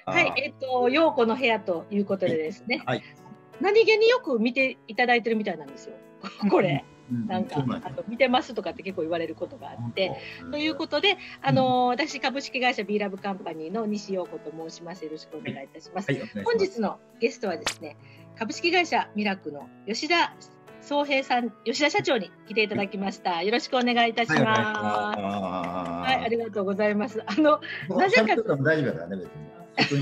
はい、陽子の部屋ということでですね、 はい。 何気によく見ていただいてるみたいなんですよ。これ。なんかそうなんですよ。 見てますとかって結構言われることがあって、ということで、私株式会社 B ラブカンパニーの西陽子と申します。よろしくお願いいたします。 はい、お願いします。 本日のゲストはですね、株式会社ミラクの吉田宗平さん、吉田社長に来ていただきました。よろしくお願いいたします。はい、ありがとうございます。 なぜか。大丈夫だね、別に。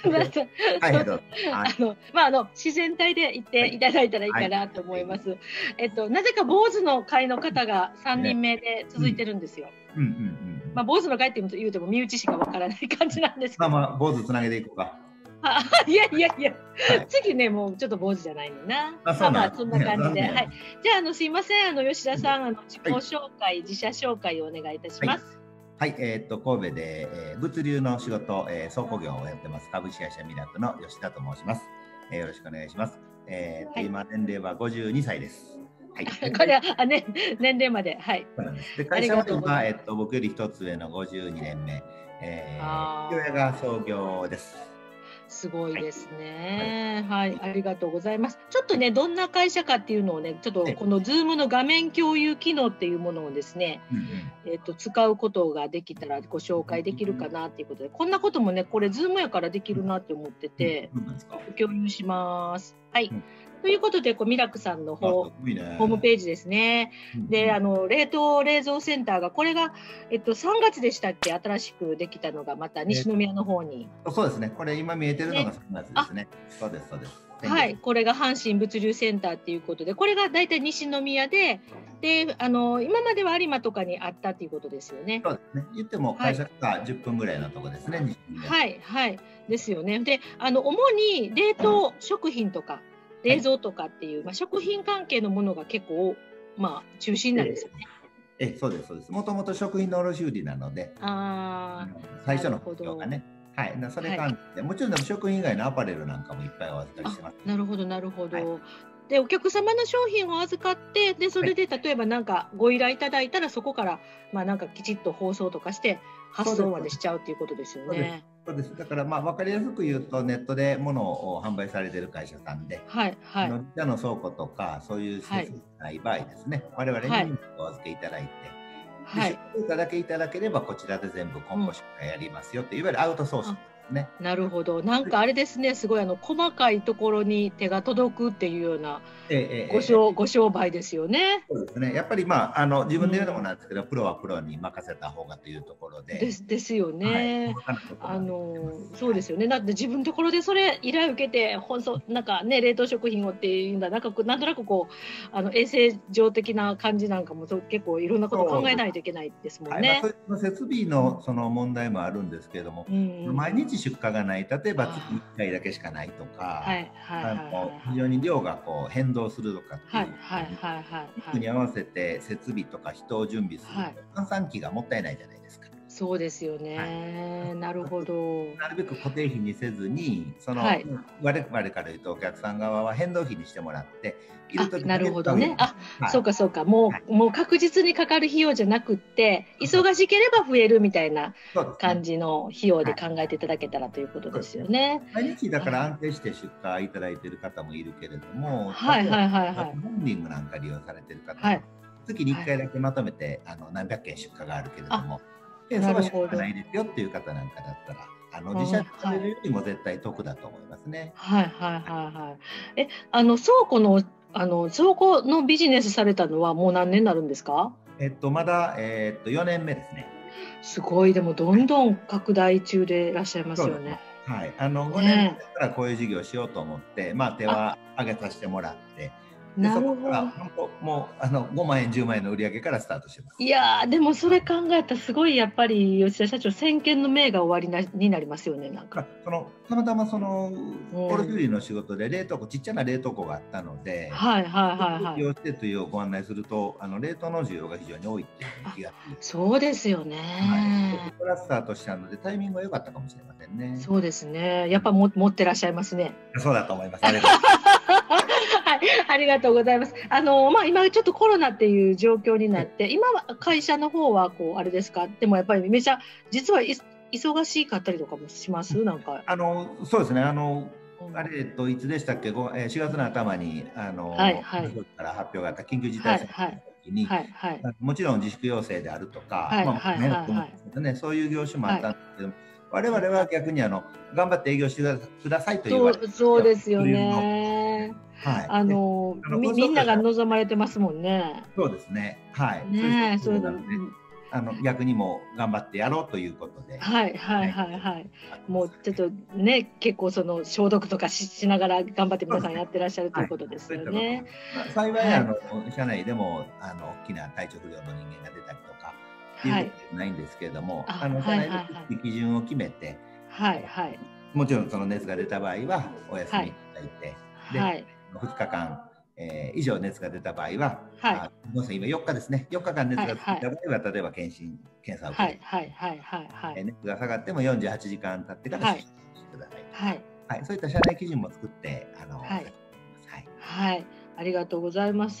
自然体で言っていただいたらいいかなと思います。なぜか坊主の会の方が3人目で続いてるんですよ。坊主の会って言うても身内しかわからない感じなんですけど。 坊主つなげていこうか。 いや、次ね、もうちょっと坊主じゃないのな。そんな感じで。はい。じゃあ、すいません、吉田さん、自己紹介、自社紹介をお願いいたします。 はい、神戸で、物流の仕事、倉庫業をやってます株式会社ミラクの吉田と申します。よろしくお願いします。今年齢は52歳です。はい。 これは年齢まで、はい。 で会社は今、僕より一つ上の52年目、父親が創業です。 すごいですね。はい、ありがとうございます。ちょっとね、どんな会社かっていうのをね、ちょっとこの Zoom の画面共有機能っていうものをですね、使うことができたらご紹介できるかなっていうことで、こんなこともね、これ Zoom やからできるなって思ってて、共有します。はい。ということで、ミラクさんのホームページですね。で、冷凍冷蔵センターが、これが、3月でしたっけ、新しくできたのが、また西宮の方に。 そうですね。これ今見えてるのが3月ですね。そうです、そうです。 はい、これが阪神物流センターっていうことで、これが大体西宮で、今までは有馬とかにあったっていうことですよね。 そうですね。言っても会社から10分ぐらいのところですね。 はい、はい、ですよね。で、主に冷凍食品とか、冷蔵とかっていう、食品関係のものが結構、中心なんですよね。 そうです、そうです。もともと食品の卸売なので、最初の工場がね。はい、それ関係で、もちろんでも食品以外のアパレルなんかもいっぱいお預かりしてます。 なるほど、なるほど。で、お客様の商品を預かって、で、それで例えばなんかご依頼いただいたら、そこからなんかきちっと包装とかして発送までしちゃうっていうことですよね。 そうです。だから分かりやすく言うと、ネットで物を販売されている会社さんで、自社の倉庫とかそういう施設がない場合ですね、我々にお預けいただいて、出荷だけいただければこちらで全部梱包出荷やりますよっていわゆるアウトソースですね。 なるほど。なんかあれですね、すごい細かいところに手が届くっていうようなご商売ですよね。 そうですね。やっぱり自分で言うのもなんですけど、プロはプロに任せた方がというところで。 ですよね。そうですよね。だって自分のところでそれ依頼受けて、なんかね、冷凍食品をっていうんだ、なんとなく衛生上的な感じなんかも結構いろんなことを考えないといけないですもんね。 設備のその問題もあるんですけれども、毎日出荷がない、例えば月1回だけしかないとか、非常に量が変動するとかっていうに合わせて設備とか人を準備すると、換算期がもったいないじゃないですか。 そうですよね。なるほど。 なるべく固定費にせずに、我々から言うとお客さん側は変動費にしてもらって、 なるほどね。そうかそうか。もう確実にかかる費用じゃなくって、忙しければ増えるみたいな感じの費用で考えていただけたらということですよね。 毎日だから安定して出荷いただいている方もいるけれども、ホンディングなんか利用されている方も、月に1回だけまとめて何百件出荷があるけれども、それは出荷ないですよっていう方なんかだったら、自社でされるよりも絶対得だと思いますね。 倉庫のビジネスされたのはもう何年になるんですか？ まだ4年目ですね。 すごい、でもどんどん拡大中でいらっしゃいますよね。 はい、5年からこういう事業をしようと思って、手は挙げさせてもらって。そこから本当もう5万円10万円の売り上げからスタートしてます。 いやー、でもそれ考えたらすごいやっぱり吉田社長、先見の明が終わりになりますよね。なんかたまたま卸売の仕事でちっちゃな冷凍庫があったので、利用してというご案内すると冷凍の需要が非常に多いっていう気がついて、 そうですよね。 そこからスタートしたのでタイミングが良かったかもしれませんね。 そうですね。やっぱ持ってらっしゃいますね。 そうだと思います。 ありがとうございます。今ちょっとコロナっていう状況になって、今は会社の方はあれですか。でもやっぱりめちゃ実は忙しかったりとかもします？なんか。 そうですね。あれ、いつでしたっけ、4月の頭に、 はいはい。 から発表があった緊急事はい態宣言のはい。 時に、 はいはい。 もちろん自粛要請であるとか、 はいはいね、 はいはい。 そういう業種もあはい。 ったんですけども、我々は逆に頑張って営業してくださいと言われて、 そうですよそういうのを、 ね。 はい。で、運みんなが送業者は、 望まれてますもんね。 そうですね。はい。そういうねえ、そういうの。 なので、逆にも頑張ってやろうということで、 はいはいね、 はいはい。 あってます。 もうちょっとね、結構その消毒とかしながら頑張って皆さんやそうですね。 ってらっしゃるとはい。 いうことですそういったことも、 よね。 幸い、 はい。 社内でも、大きな体調不良の人間が出たりとか、っていうはい。 ことはないんですけれども、 あ、 社はい内ではいはい。 基準を決めて、 はいはい。 もちろんその熱が出た場合はお休はい。 みいただいて、で、 はい。 2日間、以上熱が出た場合は、 はい。 ごめんなさい、今4日ですね。4日間熱がついはいはい。 た場合は、例えば検査を受けて、 はいはいはいはいはい。 熱が下がっても48時間経ってから出はい。 勤してください。 はい。 はい、そういった社内基準も作って、 はい。 はい。 はい、ありがとうございます。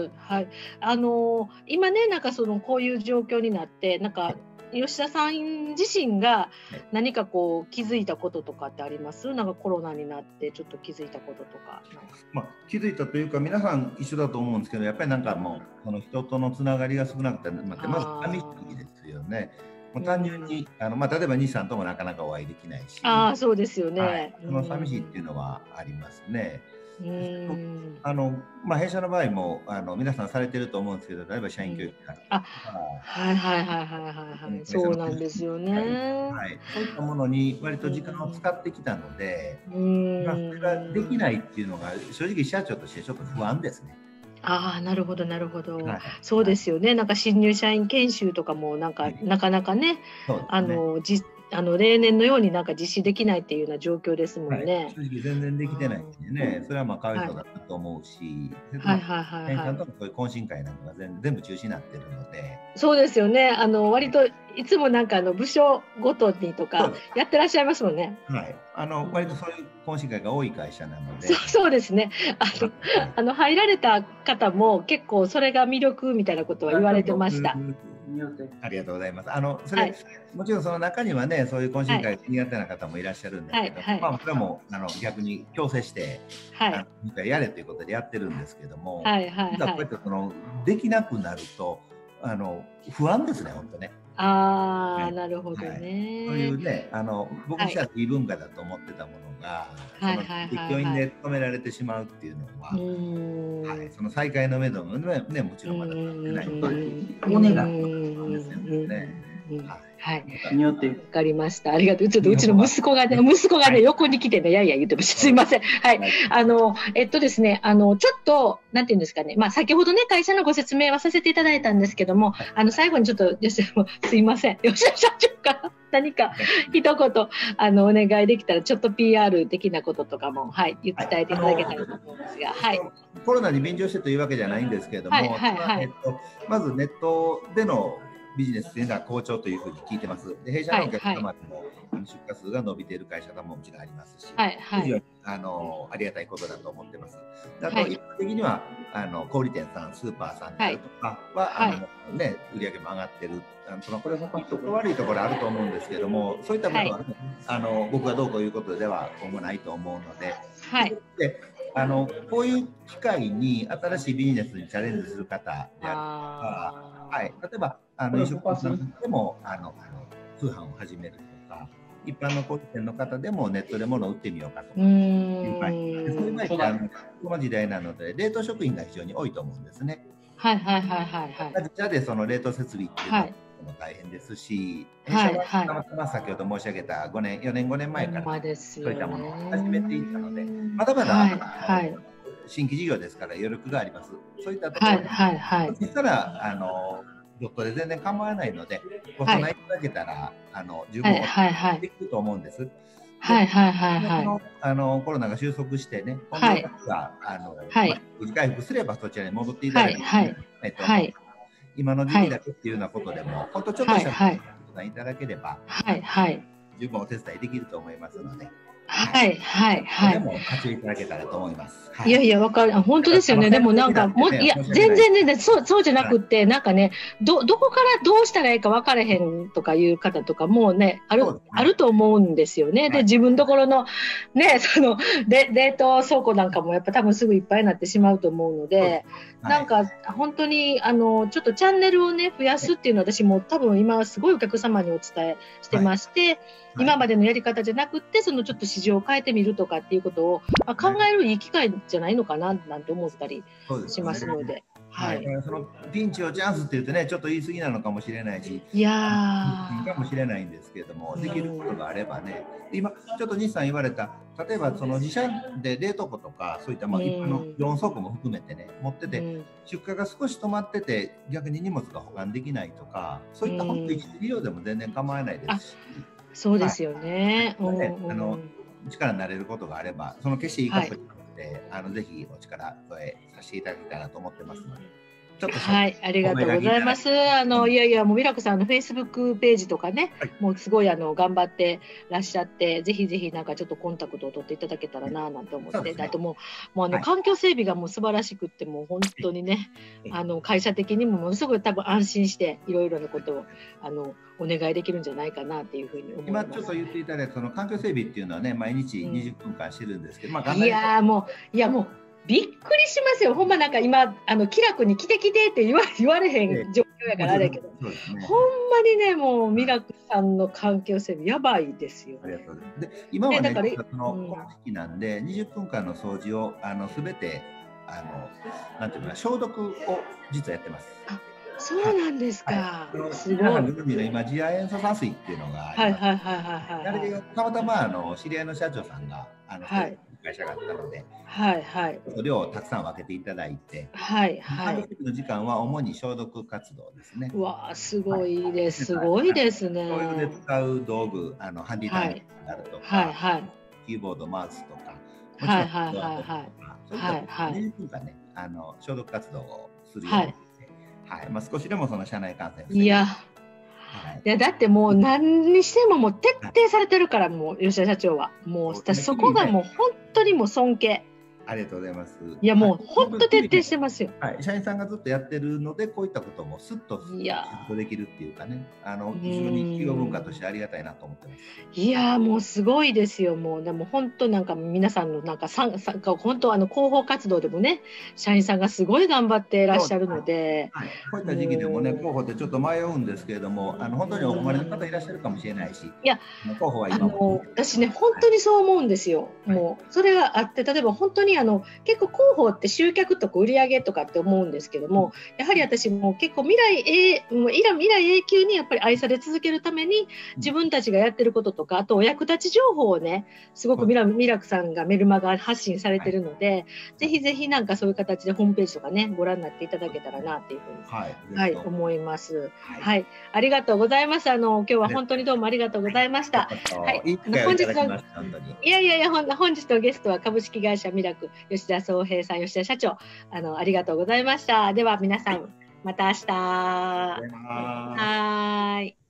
はい、今ね、なんかそのこういう状況になって、なんか吉田さん自身がはい、 何かこう気づいたこととかってあります？なんかコロナになってちょっと気づいたこととか。 気づいたというか、皆さん一緒だと思うんですけど、やっぱりなんかもう、その人とのつながりが少なくて、まず寂しいですよね。もう単純に、例えば西さんともなかなかお会いできないし、 そうですよはい、 ね。 その寂しいっていうのはありますね。 うん。 弊社の場合も皆さんされてると思うんですけど、例えば社員教育だったりとか、 はいはいはいはいはいはい、 会社のそうなんですよね。 はい、そういったものに割と時間を使ってきたので、 うそれができん。 ないっていうのが正直社長としてちょっと不安ですね。 なるほどなるほど。 はいそうはい。 ですよね。なんか新入社員研修とかもなんか、 はい、 なかなかね、 そうですね。 あの、じ例年のようになんか実施できないっていうような状況ですもはい、 んね。 正直全然できてないんでね、それはかわいはい。 そうだなと思うし、それとはいはいはい社員さんはい。 とのそういう懇親会なんかが全部中止になってるので、 そうですよね。割はい、 といつもなんか部署ごとにとかそうです。 やってらっしゃいますもんね。 はい、 うん。 割とそういう懇親会が多い会社なので、 そうですね。 はい。 入られた方も結構それが魅力みたいなことは言われてました。 ありがとうございます。 はい。 もちろんその中にはね、そういう懇はい。 親会苦手な方もいらっしゃるんですはい。 けど、 はい。 それはもう逆に強制して、 はい。 やれということでやってるんですけども、 はい。はい。 実はこはい。 うやってできなくなると、不安ですね、本当ね。はい。 なるほどはい。そういね。 うね、僕はい。 自身は異文化だと思ってたものが、 はいはいはい教員はい。 で止められてしまうっていうのうは、はい、 ーん。 その再開の目処もね、もちうーろんまだ立ってないん。 ので、 うそこが不安ですよん。 ね。はい。 はい。 また、 わかりました。ありがとう。ちょっとうちの日本は、 息子がね、 はい、 横に来てね、やいや言ってました。すはい、 いません。はい。 はい、 ですね、ちょっと、なんていうんですかね。先ほどね、会社のご説明はさせていただいたんですけども、 はい、 最後にちょっと、すいません。吉田社長から何か一言、お願いできたら、ちょっと PR 的なこととかも、はい、伝はい、 えていただけたらと思うんですが、はい。 コロナに便乗してというわけじゃないんですけれどはい、 も、 はい、はい。 まずネットでのビジネスというのは好調というふうに聞いてます。で、弊社はい、 のお客はい。 様でも出荷数が伸びている会社さんももちろんありますし、 はい、はい。 非常にありがたいことだと思ってます。あと、 はい、 一般的には小売店さん、スーパーさんであるはい。 とかは、 はい。 売り上げも上がってる、これ、いいところ悪いところあると思うんですけども、そういったこはい。 とは、僕がどうこういうことでは今後ないと思うので、 はい。 でこういう機会に新しいビジネスにチャレンジする方であるとか、はい、例えば飲食店さんでも通販を始めるとか、一般の小売店の方でもネットで物を売ってみようかとかいう場合、そういう場合ってこの時代なので冷凍食品が非常に多いと思うんですね。 はいはいはいはいはい。 自社でその冷凍設備っていうのも大変ですし、弊社ははいはい。 たまたま先ほど申し上げた4年5年前からですよそういったものを始めていったので、 ね。 まだまだはいはい。 新規事業ですから余力があります。そういったところはいはいはい。 そしたらドットで全然構わないので、ごはい備えいただけたら十分はいはいはい。 できると思うんです。で、 はいはいはいはい。 コロナが収束してね、本業はいがはい。 無事回復すればそちらに戻っていたはだいていはい。 ないと思う。 はい今の時はい期だけっていうようなことでも、本当ちょっとしたはいはい。 ご覧いただければ、 はいはい。 十分お手伝いできると思いますので、 はいはいはい。 でも活用いただけたらと思います。 いやいや、わかる。本当ですよね。でもなんか、いや、全然ね、そうじゃなくって、なんかね、どこからどうしたらいいか分からへんとかいう方とかもね、あると思うんですよね。で、自分ところの、ね、冷凍倉庫なんかもやっぱ多分すぐいっぱいになってしまうと思うので、なんか、本当に、ちょっとチャンネルをね、増やすっていうのは私も多分今すごいお客様にお伝えしてまして、今までのやり方じゃなくて、ちょっと市場を変えてみるとかっていうことを考えるいい機会じゃないのかななんて思ったりしますので。 はい、そのピンチをチャンスって言ってね、ちょっと言い過ぎなのかもしれないし、 いやかもしれないんですけれども、できることがあればね、今、ちょっと西さん言われた、例えばその自社で冷凍庫とか、そういった一般の業務倉庫も含めてね、持ってて、出荷が少し止まってて、逆に荷物が保管できないとか、そういった本当に利用でも全然構わないですし。 そうですよね。 力になれることがあれば、その決していいことじゃなくて、ぜひお力添えさせていただきたいなと思ってますので。 はい、ありがとうございます。いやいや、もうミラクさんのフェイスブックページとかね、もうすごい頑張ってらっしゃって、ぜひぜひなんかちょっとコンタクトを取っていただけたらななんて思って、あともう環境整備がもう素晴らしくって、もう本当にね、会社的にもものすごい多分安心していろいろなことをお願いできるんじゃないかなっていうふうに思います。 今ちょっと言っていただいたその環境整備っていうのはね、毎日20分間してるんですけど、 いやもう。びっくりしますよ。ほんまなんか今気楽に来てって言われへん状況やからあれやけど、ほんまにねもうミラクさんの環境整備やばいですよ。 ありがとうございます。で今はね、この時期なんで20分間の掃除をすべてなんていうかな、消毒を実はやってます。 そうなんですか。すごい。 今次亜塩素酸水っていうのがあります。あれでたまたま知り合いの社長さんが会社があったので、量をたくさん分けていただいて、半年の時間は主に消毒活動ですね。 わあ、すごいです。すごいですね。 そういうで使う道具、ハンディタイムになるとか、キーボード、マウスとか、そういった20分間ね、消毒活動をするようにして、少しでもその社内感染を防ぐ。いやだってもう何にしても徹底されてるから、もう吉田社長はもうそこがもう本当にもう尊敬。 ありがとうございます。 いやもう本当徹底してますよ。 社員さんがずっとやってるので、こういったこともすっとできるっていうかね、非常に企業文化としてありがたいなと思ってます。 いやもうすごいですよ。もうでも本当なんか皆さんのなんか本当広報活動でもね、社員さんがすごい頑張っていらっしゃるので、 こういった時期でもね、広報ってちょっと迷うんですけれども、本当にお困りの方いらっしゃるかもしれないし、 いや広報は今私ね本当にそう思うんですよ。もうそれがあって、例えば本当に結構広報って集客とか売り上げとかって思うんですけども、やはり私も結構未来永久にやっぱり愛され続けるために自分たちがやってることとか、あとお役立ち情報をねすごくミラクさんがメルマガ発信されてるので、ぜひぜひなんかそういう形でホームページとかねご覧になっていただけたらなっていうふうに思います。はい、ありがとうございます。今日は本当にどうもありがとうございました。本日の本日のゲストは株式会社ミラク吉田宗平さん、吉田社長、ありがとうございました。では皆さん、また明日。はい。